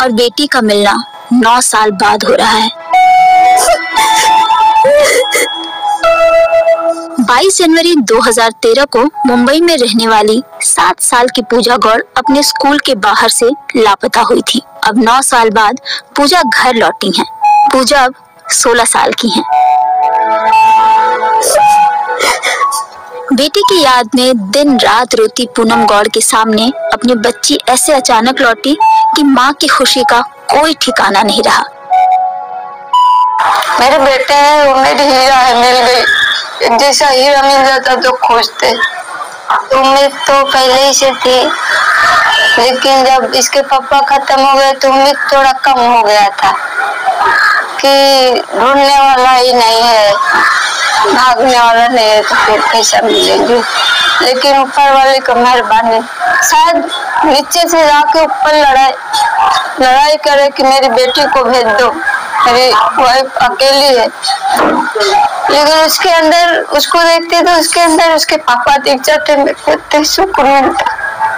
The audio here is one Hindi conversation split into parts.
और बेटी का मिलना 9 साल बाद हो रहा है। 22 जनवरी 2013 को मुंबई में रहने वाली 7 साल की पूजा गौड़ अपने स्कूल के बाहर से लापता हुई थी। अब 9 साल बाद पूजा घर लौटी हैं। पूजा अब 16 साल की हैं। बेटी की याद में दिन रात रोती पूनम गौड़ के सामने अपनी बच्ची ऐसे अचानक लौटी कि माँ की खुशी का कोई ठिकाना नहीं रहा। मेरे बेटे हैं, वो मेरी हीरा है, मिल गई। एक जैसा हीरा मिल जाता तो खुश थे। उम्मीद तो पहले ही से थी, लेकिन जब इसके पापा खत्म हो गए तो उम्मीद थोड़ा कम हो गया था कि ढूंढने वाला ही नहीं है, भागने वाला नहीं है, तो फिर कैसा मिलेंगे। लेकिन ऊपर वाले की मेहरबानी, शायद नीचे से जाके ऊपर लड़ाई करे कि मेरी बेटी को भेज दो, मेरी वाइफ अकेली है। लेकिन उसके अंदर, उसको देखते तो उसके अंदर उसके पापा दिख जाते, मेरे को इतना सुकून मिलता।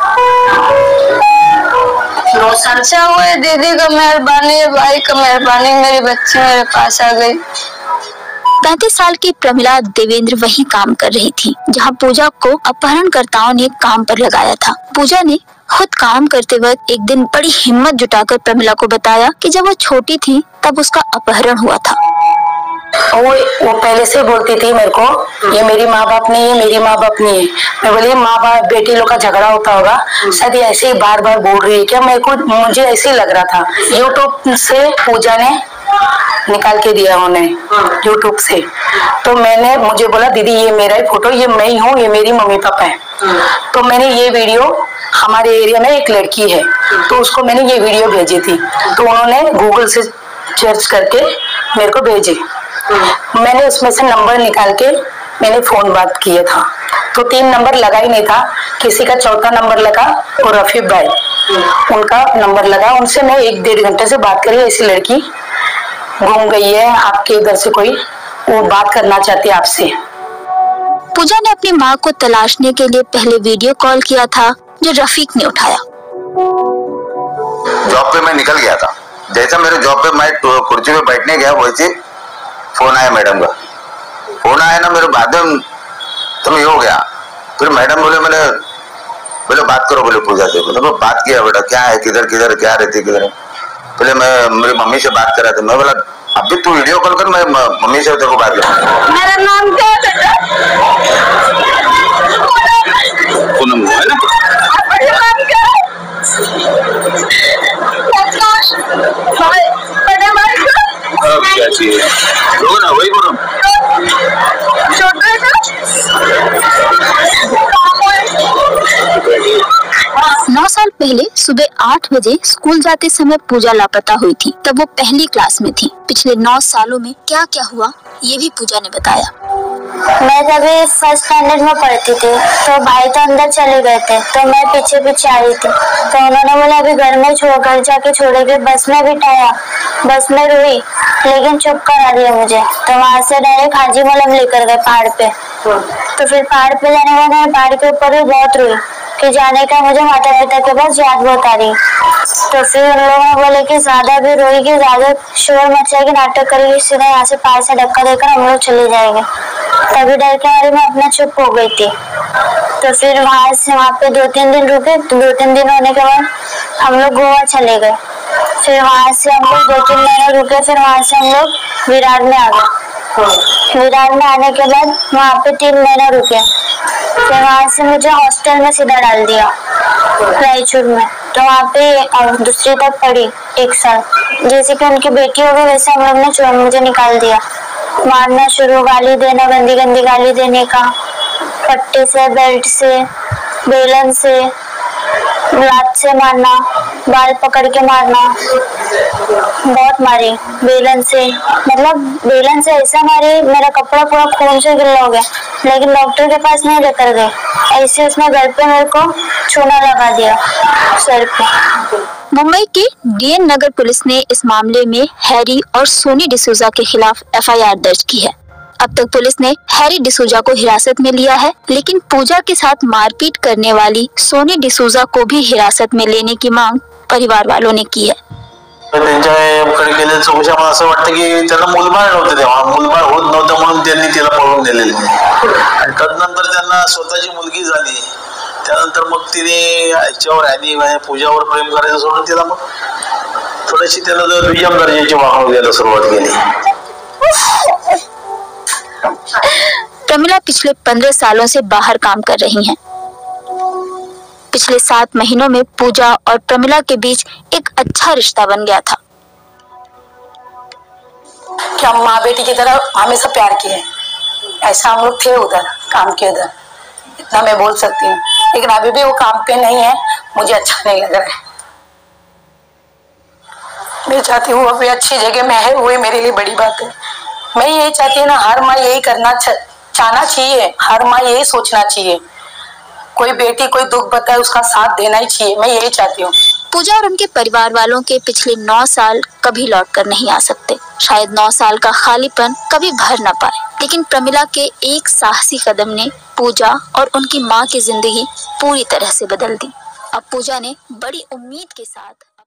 अच्छा हुआ दीदी का मेहरबानी, भाई का मेहरबानी, मेरी बच्ची मेरे पास आ गई। 35 साल की प्रमिला देवेंद्र वही काम कर रही थी जहां पूजा को अपहरणकर्ताओं ने काम पर लगाया था। पूजा ने खुद काम करते वक्त एक दिन बड़ी हिम्मत जुटाकर प्रमिला को बताया कि जब वो छोटी थी तब उसका अपहरण हुआ था। वो पहले से बोलती थी मेरे को, ये मेरी माँ बाप नहीं है, मेरी माँ बाप नहीं है। मैं बोली माँ बाप बेटी लोग का झगड़ा होता होगा, शायद ऐसे ही बार बार बोल रही है क्या। मुझे ऐसे ही लग रहा था। यूट्यूब से पूजा ने निकाल के दिया उन्हें, यूट्यूब से। तो मुझे बोला दीदी ये मेरा ही फोटो, ये मैं ही हूँ, ये मेरी मम्मी पापा है। तो मैंने ये वीडियो, हमारे एरिया में एक लड़की है तो उसको मैंने ये वीडियो भेजी थी, तो उन्होंने गूगल से सर्च करके मेरे को भेजी। मैंने उसमें से नंबर निकाल के मैंने फोन बात किया था, तो 3 नंबर लगा ही नहीं था, किसी का चौथा नंबर लगा और रफीक भाई उनका नंबर लगा। उनसे मैं 1-1.5 घंटे से बात करी। ऐसी लड़की घूम गई है आपके इधर से, कोई वो बात करना चाहती है आपसे। पूजा ने अपनी माँ को तलाशने के लिए पहले वीडियो कॉल किया था जो रफीक ने उठाया। जॉब पे मैं निकल गया था, जैसा मेरे जॉब पे मैं कुर्सी पे बैठने गया वैसे फोन आया मैडम का। फोन आया ना मेरे बाद में तो मैं हो गया। फिर मैडम बोले बात करो, बोले पूजा से। बोले बात किया बेटा, क्या है, किधर किधर क्या रहती किधर। पहले मैं मेरी मम्मी से बात कर रहा था। मैं बोला अभी तू वीडियो कॉल कर, मैं मम्मी से तेरे को बात करूँ। मेरा नाम क्या है बेटा? पूनम है ना? नाम क्या है? क्या चाहिए? लोग ना वही पूनम। छोटे का 9 साल पहले सुबह 8 बजे स्कूल जाते समय पूजा लापता हुई थी। तब वो पहली क्लास में थी। पिछले 9 सालों में क्या क्या हुआ ये भी पूजा ने बताया। मैं जब 1st स्टैंडर्ड में पढ़ती थी तो भाई तो अंदर चले गए थे, तो मैं पीछे पीछे आ रही थी। तो उन्होंने बोला अभी घर जाके छोड़ेंगे। बस में बिठाया, बस में रोई, लेकिन चुप करा दिया मुझे। तो वहाँ से डायरेक्ट हाजी मलम लेकर गए पहाड़ पे। तो फिर पहाड़ पे जाने के बाद पहाड़ के ऊपर भी बहुत रोई कि जाने का मुझे माता पिता के पास याद बहुत आ रही। तो फिर उन लोगों ने बोले कि ज्यादा भी रोएगी, ज्यादा शोर मचाएगी, नाटक करेगी, सीधा यहाँ से पार से धक्का देकर हम लोग चले जाएंगे। तभी डर के मारे मैं अपना चुप हो गई थी। तो फिर वहाँ पे 2-3 दिन रुके। 2-3 दिन होने के बाद हम लोग गोवा चले गए। फिर वहाँ से हम लोग 2-3 महीने रुके। फिर वहाँ से हम लोग विरार में आ गए। विरार में आने के बाद वहाँ पे 3 महीने रुके। फिर वहाँ से मुझे हॉस्टल में सीधा डाल दिया रायचूर में। तो वहाँ पे दूसरी तक पढ़ी 1 साल। जैसे कि उनकी बेटी हो गई वैसे हम लोग ने मुझे निकाल दिया। मारना शुरू, गाली देना, गंदी गंदी गाली देने का, पट्टे से, बेल्ट से, बेलन से, लात से मारना, बाल पकड़ के मारना, बहुत मारी बेलन से। मतलब बेलन से ऐसा मारी मेरा कपड़ा पूरा खून से गिला हो गया, लेकिन डॉक्टर के पास नहीं लेकर गए। ऐसे उसने घर पे मेरे को चूना लगा दिया सर पे। मुंबई की डीएन नगर पुलिस ने इस मामले में हैरी और सोनी डिसूजा के खिलाफ एफआईआर दर्ज की है। अब तक पुलिस ने हैरी डिसूजा को हिरासत में लिया है, लेकिन पूजा के साथ मारपीट करने वाली सोनी डिसूजा को भी हिरासत में लेने की मांग परिवार वालों ने की है। त्यांच्याकडे केलेल्या चौकशी आम्हाला असं वाटतं की त्यांना मुलबाळ नव्हतं, तेव्हा मुलबाळ होत नव्हतं म्हणून त्यांनी तिला पळवून नेलेलं. आणि तदनंतर त्यांना स्वतःची मुलगी झाली, त्यानंतर मग तिने याच्यावर आधी पूजावर प्रेम करायचं सोडून तिला मग थोडीशी त्याला दुय्यम दर्जाची वागणूक द्यायला सुरुवात केली. प्रमिला पिछले 15 सालों से बाहर काम कर रही हैं। पिछले 7 महीनों में पूजा और प्रमिला के बीच एक अच्छा रिश्ता बन गया था। कि हम माँ बेटी की तरह हमेशा प्यार किए, ऐसा हम लोग थे उधर काम के उधर, इतना मैं बोल सकती हूँ। लेकिन अभी भी वो काम पे नहीं है, मुझे अच्छा नहीं लग रहा है। मैं चाहती हूँ अभी अच्छी जगह में है, वही मेरे लिए बड़ी बात है। मैं यही चाहती हूँ ना, हर माँ यही करना चाहना चाहिए, हर माँ यही सोचना चाहिए, कोई बेटी कोई दुख बताए उसका साथ देना ही चाहिए, मैं यही चाहती हूँ। पूजा और उनके परिवार वालों के पिछले 9 साल कभी लौट कर नहीं आ सकते। शायद 9 साल का खालीपन कभी भर न पाए, लेकिन प्रमिला के एक साहसी कदम ने पूजा और उनकी माँ की जिंदगी पूरी तरह से बदल दी। अब पूजा ने बड़ी उम्मीद के साथ